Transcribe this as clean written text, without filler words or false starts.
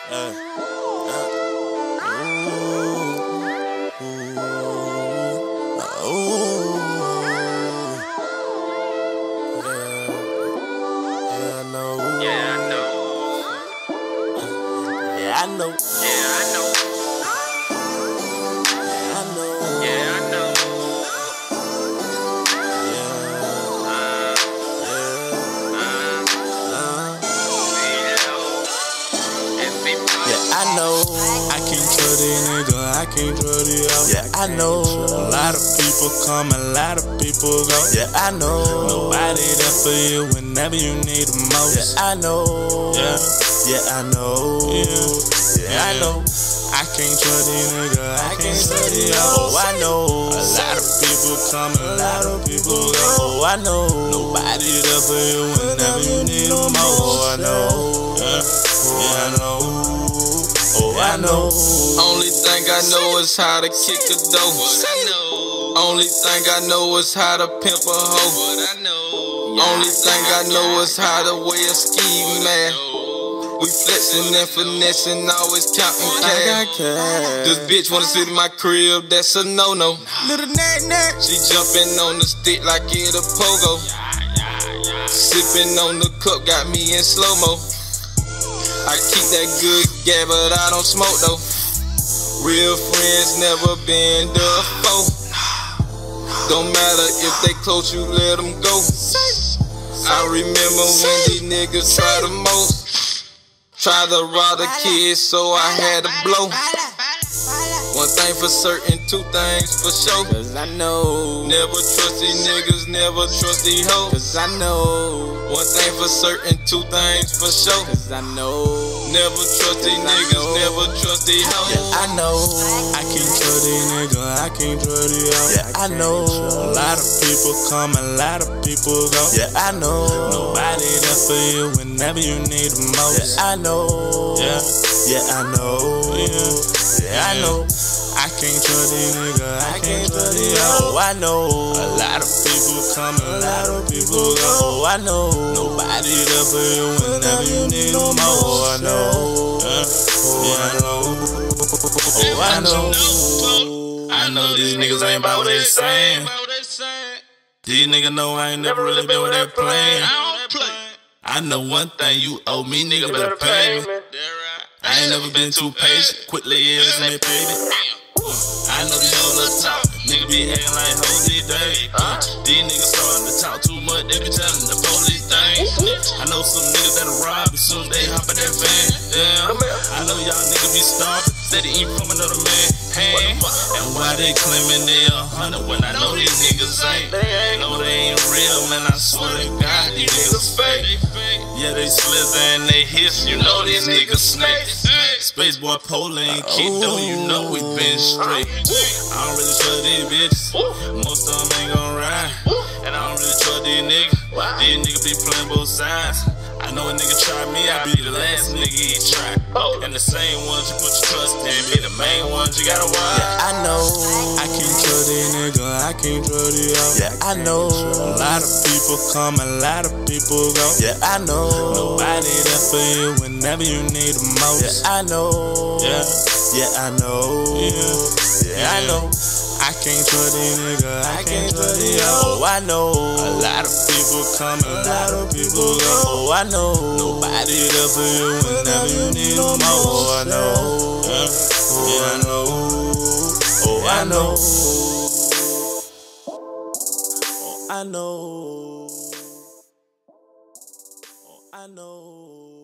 I know. I know I can't trust these niggas, I can't trust these hoes. Yeah, I know a lot of people come, a lot of people go. Yeah, I know nobody there for you whenever you need the most. Yeah, I know. Yeah, I know. Yeah, I know. I can't trust these niggas, I can't trust these hoes. Oh, I know a lot of people come, a lot of people go. Oh, I know nobody there for you whenever you need the most. Oh, I know. Yeah, I know. Oh, I know. Only thing I know is how to kick a dough. Only thing I know is how to pimp a hoe. Only thing I know is how to wear a ski mask. We flexing and finessing, always counting cash. This bitch wanna sit in my crib, that's a no-no. Little nat. She jumping on the stick like it a pogo. Sipping on the cup, got me in slow-mo. I keep that good gas, but I don't smoke though. Real friends never been the foe. Don't matter if they close, you let them go. I remember when these niggas try the most. Try to rob the kids, so I had to blow. One thing for certain, two things for sure. Cause I know. Never trust these niggas, never trust these hoes. Cause I know. One thing for certain, two things for sure. Cause I know. Never trust these niggas, never trust these hoes. Yeah, I know. I can't trust these niggas, I can't trust these hoes. Yeah, I know. A lot of people come, a lot of people go. Yeah, I know. Nobody there for you whenever you need the most. Yeah, I know. Yeah, I know. Yeah, I know. I can't trust these niggas, I can't trust these hoes. Oh, I know. A lot of people come, a lot of people go. Oh, I know. Nobody there for you whenever you need them most. Oh, I know. Oh, I know. Oh, I know. I know these niggas ain't about what they saying. These niggas know I ain't never really been with that plan. I know one thing, you owe me, nigga, better pay me. I ain't never been too patient, quickly is me, baby. I know these hoes up top, nigga be acting like hoes these days. These niggas starting to talk too much, they be telling the police things. I know some niggas that'll rob as soon as they hop in that van. Yeah, I know y'all niggas be starving, steady eat from another man's hand. And why they claiming they 100 when I know these niggas ain't? No, they ain't real, man, I swear to God, these niggas fake. Yeah, they slither and they hiss, you know these niggas snakes. Spaceboy, Pola, and Kiddo, you know we been straight. I don't really trust these bitches, most of them ain't gon' ride. And I don't really trust these niggas, these niggas be playing both sides. I know a nigga try me, I be the last nigga he try. And the same ones you put your trust in, be the main ones you gotta watch. Yeah, I know. I can't trust these niggas, I can't trust these hoes. Yeah, I know. A lot of people come, a lot of people go. Yeah, I know. Nobody there for you whenever you need the most. Yeah, I know. Yeah, I know. Yeah, I know. I can't trust these niggas, I can't trust these hoes. Oh, I know. A lot of people come, a lot of people go. Oh, I know. Nobody there for you whenever you need them most. Oh, I know. Yeah, I know. Oh, I know. Oh, I know. Oh, I know.